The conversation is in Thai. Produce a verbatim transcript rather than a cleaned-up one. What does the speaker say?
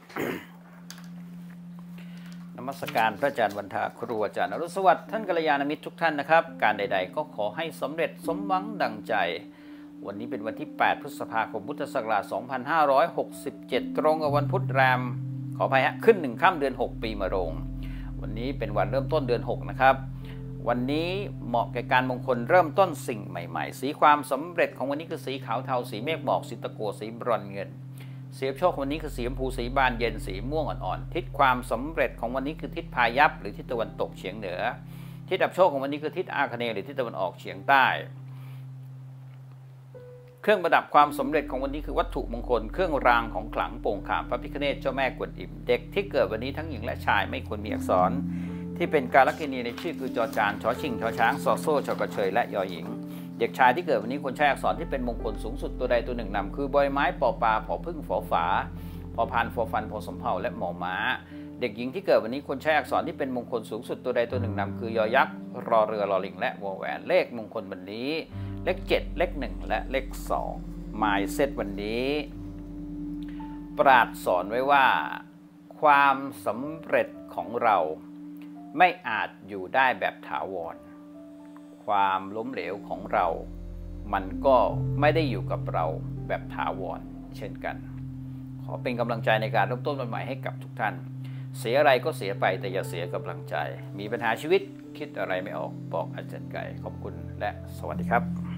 นมัสการพระอาจารย์วันทาครูอาจารย์อรุณสวัสดิ์ท่านกัลยาณมิตรทุกท่านนะครับการใดๆก็ขอให้สำเร็จสมหวังดังใจวันนี้เป็นวันที่แปดพฤษภาคมพุทธศักราชสองพันห้าร้อยหกสิบเจ็ดตรงกับวันพุธแรมขออภัยฮะขึ้นหนึ่งค่ำเดือนหกปีมะโรงวันนี้เป็นวันเริ่มต้นเดือนหกนะครับวันนี้เหมาะแก่การมงคลเริ่มต้นสิ่งใหม่ๆสีความสำเร็จของวันนี้คือสีขาวเทาสีเมฆหมอกสีตะโกสีบรอนเงินสีโชควันนี้คือสีชมพูสีบานเย็นสีม่วงอ่อนๆทิศความสำเร็จของวันนี้คือทิศพายัพหรือทิศตะวันตกเฉียงเหนือทิศอับโชคของวันนี้คือทิศอาคเนย์หรือทิศตะวันออกเฉียงใต้เครื่องประดับความสำเร็จของวันนี้คือวัตถุมงคลเครื่องรางของขลังโป่งขามพระพิฆเนศเจ้าแม่กวนอิมเด็กที่เกิดวันนี้ทั้งหญิงและชายไม่ควรมีอักษรที่เป็นการลัคนีในชื่อคือจอจานชอชิงชอช้างซอโซ่ชอกระเชยและยอหญิงเด็กชายที่เกิดวันนี้ควรใช้อักษรที่เป็นมงคลสูงสุดตัวใดตัวหนึ่งนำคือใบไม้ปอปลาผอพึ่งฝอฝาพอพานฟอฟันพอสมเภาและหมอม้าเด็กหญิงที่เกิดวันนี้ควรใช้อักษรที่เป็นมงคลสูงสุดตัวใดตัวหนึ่งนำคือยอยักษ์รอเรือรอลิงและวอแหวนเลขมงคลวันนี้เลขเจ็ดเลขหนึ่งและเลขสองหมายเซตวันนี้ปราชญ์สอนไว้ว่าความสำเร็จของเราไม่อาจอยู่ได้แบบถาวรความล้มเหลวของเรามันก็ไม่ได้อยู่กับเราแบบถาวรเช่นกันขอเป็นกำลังใจในการเริ่มต้นวันใหม่ให้กับทุกท่านเสียอะไรก็เสียไปแต่อย่าเสียกำลังใจมีปัญหาชีวิตคิดอะไรไม่ออกบอกอาจารย์ไก่ขอบคุณและสวัสดีครับ